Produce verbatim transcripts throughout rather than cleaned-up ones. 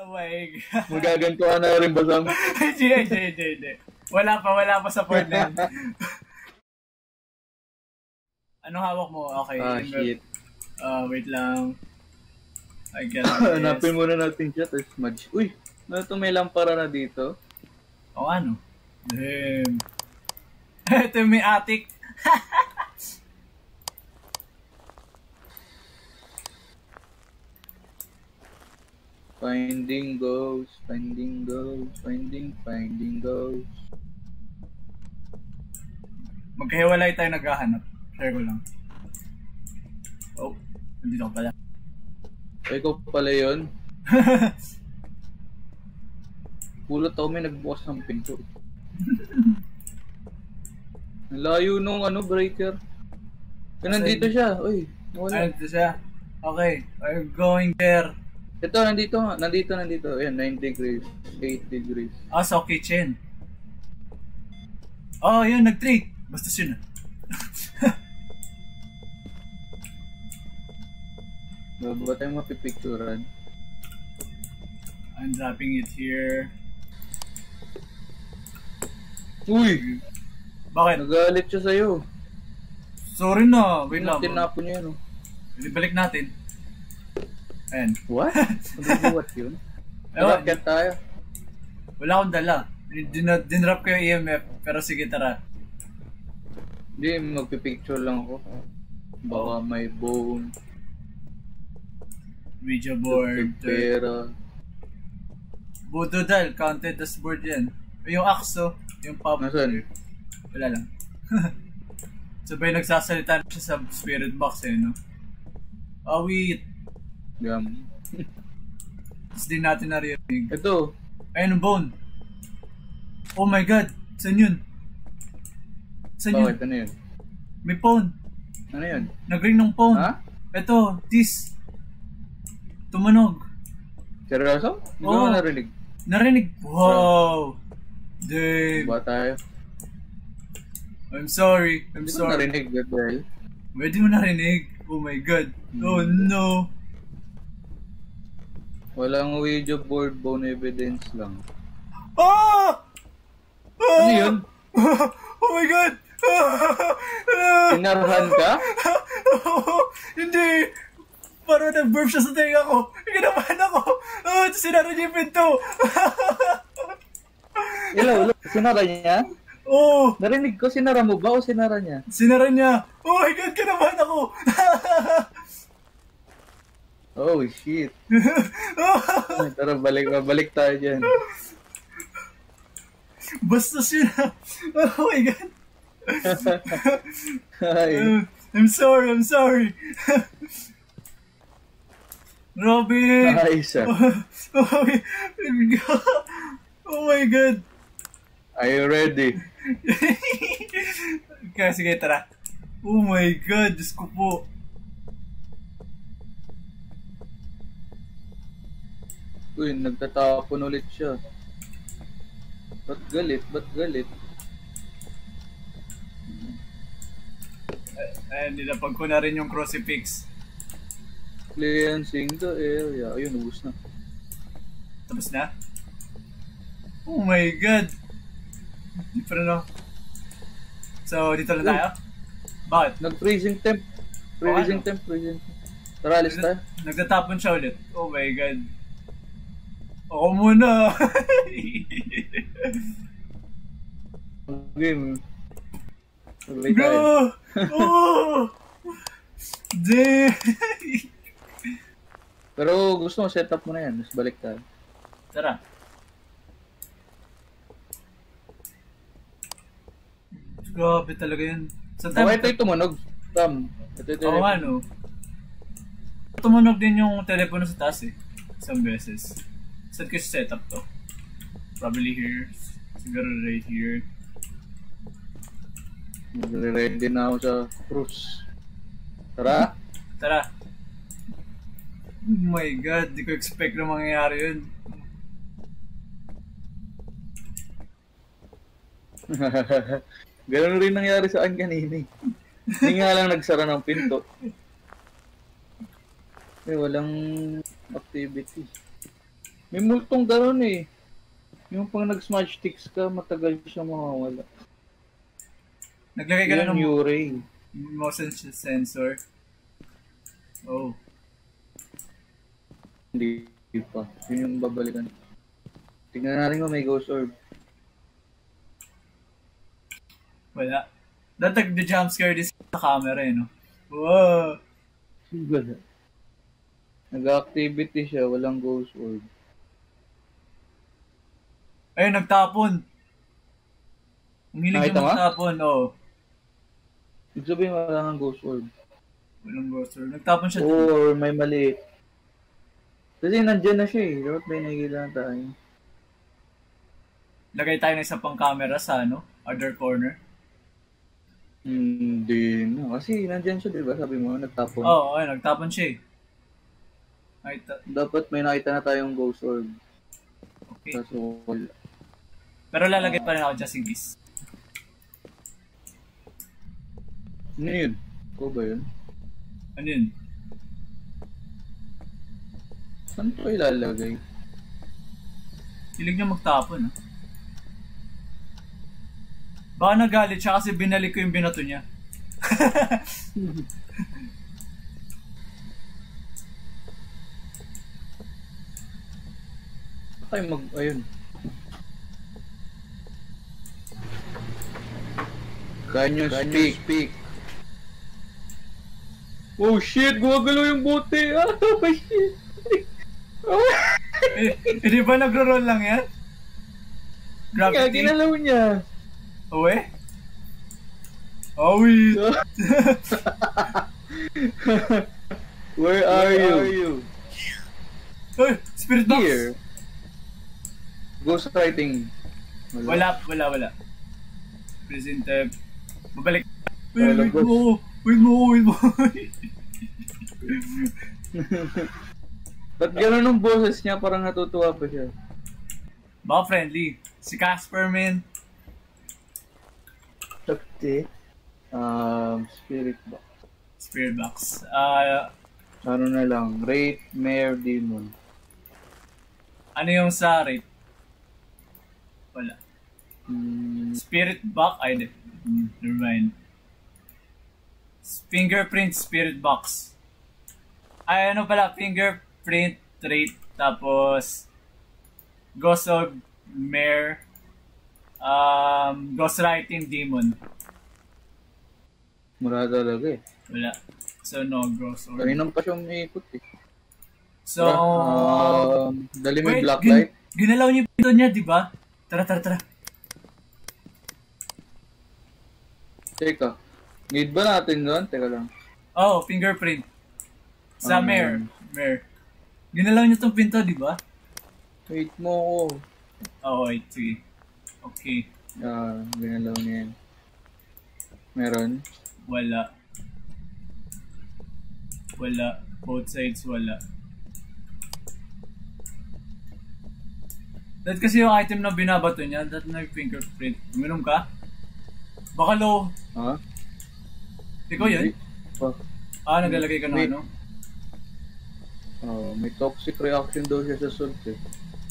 Oh my God. Magaganto ka na rin ba, Sam? Hindi, hindi, hindi, hindi. Wala pa, wala pa sa point na yun. Anong hawak mo? Okay. Ah, shit. Uh, wait lang. I get Hanapin muna natin siya, tapos mag... Uy! Ano ito, may lampara na dito? O oh, ano? Damn. Ito yung may attic. Finding ghosts, finding ghosts, finding, finding ghosts. Magkahiwalay tayo naghahanap. Share ko lang. Oh, nandito ka pala. Ay, ikaw pala yun? Pulot ako, may nagbukas ng pinto. Ang layo nung ano, breaker. Kaya nandito siya. Uy, wala. Nandito siya. Okay, I'm going there. Ito, nandito nga. Nandito, nandito. Ayan, nine degrees. eight degrees. Ah, sa kitchen. Oh, yun, nag-three. Basta yun ah. Ba tayo mapipicturan? I'm dropping it here. Uy! Bakit? Nagalit siya sa'yo. Sorry na. Wait lang. Tinapon niya yun. Balik natin. Ayan. What? What yun? Ewan. Bakit tayo? Wala akong dala. Din- dinrap ko yung E M F. Pero sige, tara. Hindi, magpipicture lang ako. Baka may bone. Ouija board. Pera. Voodoo doll. Counted as board yan. Yung axe, oh. Yung pop. Nasaan? Wala lang. Sabay nagsasalita na siya sa spirit box eh, no? Oh, wait. Gam. Tapos din natin narinig. Ito. Ayun ang bone. Oh my God. Saan yun? Saan yun? Bakit? Ano yun? May phone. Ano yun? Nag-ring ng phone. Ha? Ito. This. Tumunog. Seryoso? Hindi ko Oo. na narinig. Narinig. Wow. Damn. Ba tayo? I'm sorry. I'm Hindi ko sorry. narinig, Gabriel. Pwede mo narinig. Oh my God. Oh no. Walang Ouija board, bone evidence lang. Ah! Ah! Ano yun? Oh my God! Tinarhan ka? Hindi! Parang nag-burp siya sa tenga ko. Ginabahan ako. Oh, sinara niya yung pinto. Hello, look. Sinara niya? Oh! Narinig ko, sinara mo ba o sinara niya? Sinara niya. Oh my God, kinabahan ako. Oh, shit. Ay, tara, balik, balik tayo dyan. Basta siya. Oh my God. Ay. Uh, I'm sorry, I'm sorry. Robin! Ayos ah. Oh, oh, my God. Oh my God. Are you ready? Kaya sige, tara. Oh my God, Diyos ko po. Uy, nagtatapon ulit siya. Ba't galit? Ba't galit? Ayun, nilapag ko na rin yung crucifix. Cleansing the area. Ayun, ubus na. Tapos na? Oh my God. Di pa rin ako. So, dito lang tayo? Bakit? Nag-freezing temp. Freezing ano? temp, freezing temp. Tara, alis tayo. Nagtatapon siya ulit. Oh my God. Ako muna. Game. Sabay tayo. Go! Oh! Damn! Pero gusto mo, set up mo na yan. Mas balik tayo. Tara. Grabe talaga yan. Sa Oh, ito yung tumunog. Tam. Ito yung Oo nga, no? Tumunog din yung telepono sa taas eh. Isang beses. Saan ko setup to? Probably here. Siguro right here. Ready na ako sa cruise. Tara. Tara. Oh my God, di ko expect na mangyayari yun. Ganun rin nangyari sa akin kanina. Hindi nga lang nagsara ng pinto. Eh, walang activity. May multong gano'n eh. Yung pang nag-smudge sticks ka, matagal siya mawawala. Naglagay ka na ng Uray. motion sensor. Oh. Hindi pa. Yun yung babalikan. Tingnan natin kung may ghost orb. Wala. Datag the jump scare din sa camera eh, no? Wow! Wala. Nag-activity siya, walang ghost orb. Ayun, nagtapon. Ang hilig Nakita yung mo? magtapon, oo. Ibig sabihin wala nang ghost orb. Walang ghost orb. Nagtapon siya dun. Or may maliit. Kasi nandyan na siya eh. Dapat may nakikita tayo. Lagay tayo ng isa pang camera sa, ano, other corner. Hindi na. Kasi nandyan siya, di ba? Sabi mo, nagtapon. Oo, oh, ayun, nagtapon siya eh. Ay, ta- Dapat may nakita na tayong ghost orb. okay. Kaso wala. Pero lalagay pa rin ako just in case. Ano yun? Ko ba yun? Ano yun? Saan ko ilalagay? Hilig niya magtapon, ah. Baka nagalit siya kasi binalik ko yung binato niya. Ay, mag... Ayun. Can you Can speak? you speak? Oh shit! Gumagalaw yung bote! Ah! Oh shit! eh, eh, di ba nagro-roll lang yan? Kaya Gravity? ginalaw niya! Uwe? Awi! Where are Where you? are you? Uy! Spirit box! Here. Ghost writing. Wala, wala, wala. Present type. Babalik. Uy, Wala, wait boss. mo! Wait mo! Wait mo! Ba't gano'n ang boses niya? Parang natutuwa pa siya. Baka friendly. Si Casper, man. Sakti. Um, spirit box. Spirit box. Ah, Ano na lang? Wraith, Mare, Demon. ano yung sa rate? Wala. Hmm, Spirit box? Ay, di. Hmm, never mind. Fingerprint spirit box. Ay, ano pala? Fingerprint trait. Tapos, Ghost of Mare. Um, Ghostwriting Demon. mura talaga eh. Wala. So, no Ghost or... Kaninang pa siyang umiikot eh. So, um, dali may wait, black gin- light. ginalaw niyo yung pinto niya, di ba? Tara, tara, tara. Teka. Need ba natin doon? Teka lang. Oh, fingerprint. Sa Ah, Mare. meron. Mare. Ginalaw niyo tong pinto, di ba? Wait mo ako. Oh, wait. Sige. Okay. Ah, ginalaw niya yan. Meron. Wala. Wala. Both sides, wala. That kasi yung item na binabato niya, that nag-fingerprint. Uminom ka? Baka low. Ha? Ikaw yun? Oh, Ah, naglalagay ka ng Wait. ano? oh, may toxic reaction daw siya sa salt eh.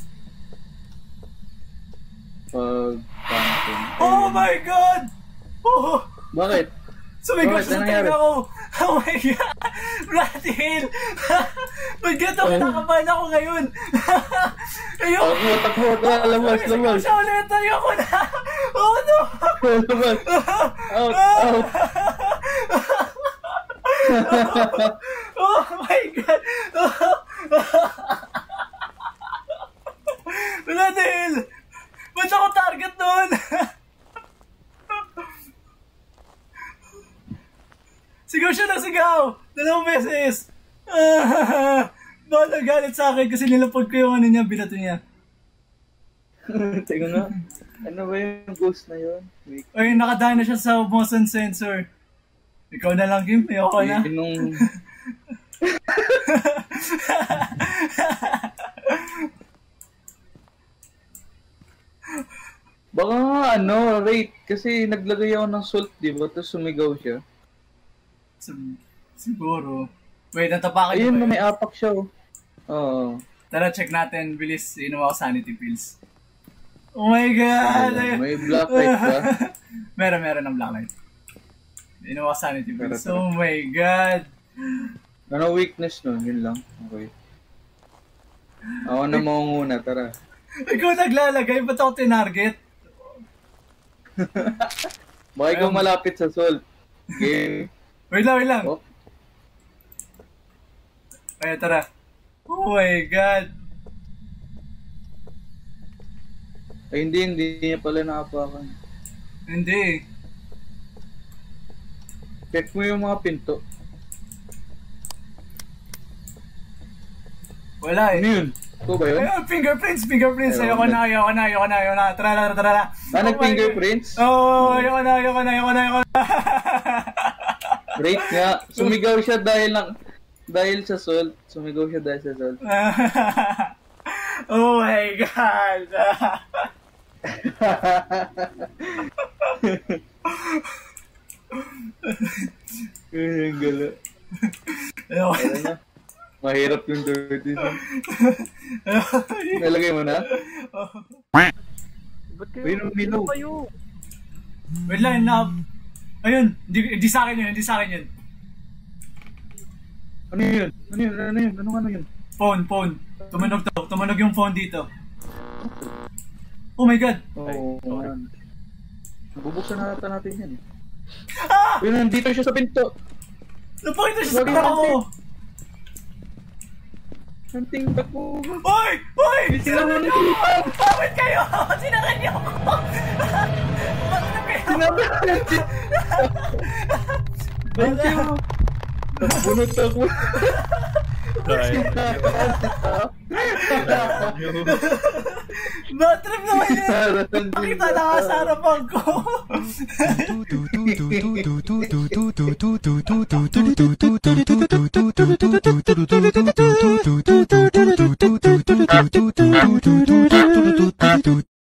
Pag... fountain. Oh my God! Oh! Bakit? Sumigaw Bakit? siya sa Anong nangyari? tinga ko! Oh my God! Bratil! Ba't ganito kinakabahan ako ngayon? Ayoko! Takbo, takbo, tara, labas, Sumigaw labas. siya ulit! Ayoko na! Oh no! Labas! Out, out! Oh my God! Wala dahil! Ba't ako target doon? Sigaw siya ng sigaw! Dalawang beses! Ah, baka nagalit sa akin kasi nilapag ko yung ano niya, binato niya. Teka nga. Ano ba yung ghost na yun? Wait. Ay, nakadaan na siya sa motion sensor. Ikaw na lang, Kim. Ayoko na. Wait, nung... Baka nga ano, rate. Kasi naglagay ako ng salt, di ba? Tapos sumigaw siya. Sig- Siguro. Wait, natapakan niyo Ayun, ba yun? may apak siya oh. Oo. Tara, check natin. Bilis, inom ako sanity pills. Oh my God! May black light ba? meron, meron ng black light. Inom ako sanity pills. Oh my God! Ano weakness nun? Yun lang. Okay. Ako na maunguna, tara. Ikaw naglalagay, ba't ako tinarget? Baka ikaw malapit sa salt. Game. Wait lang, wait lang. Oh. Ay, tara. Oh my God. Ay, hindi, hindi niya pala nakapakan. Hindi. Check mo yung mga pinto. Wala eh. Ano yun? Ito ba yun? Ayun, fingerprints, fingerprints. Ayun, Ayoko na, ayoko na, ayoko na, ayoko na. Tara, tara, tara, tara. Ah, nag-fingerprints? Oo, oh, ayoko na, ayoko na, ayoko na, ayoko na. Great nga. Sumigaw siya dahil lang, dahil sa salt. Sumigaw siya dahil sa salt. Oh my God. Ay, ang gala. Ayoko Ayun na. Mahirap yung dirty song. Nalagay mo na? Ba't kayo? Ayun ang milaw. Ano kayo? Wait lang, na. Ayun, hindi, hindi sa akin yun, hindi sa akin yun. Ano yun? Ano yun? Ano yun? Ano ano yun? Phone, phone. Tumunog to, tumunog yung phone dito. Oh my God. Oo. Oh, man. Bubuksan na natin natin yan. Ah! Ayun, nandito siya sa pinto. Napakita siya sa Wag kata natin. ko. Hunting takbo. Hoy! Hoy! Sinangan Sinangan niyo ako! Bakit kayo? Sinangan niyo ako! Bakit na kayo? Sinangan natin. Thank you. Bunot ako. Bad trip naman yan! Pakita na ka sa harapan ko!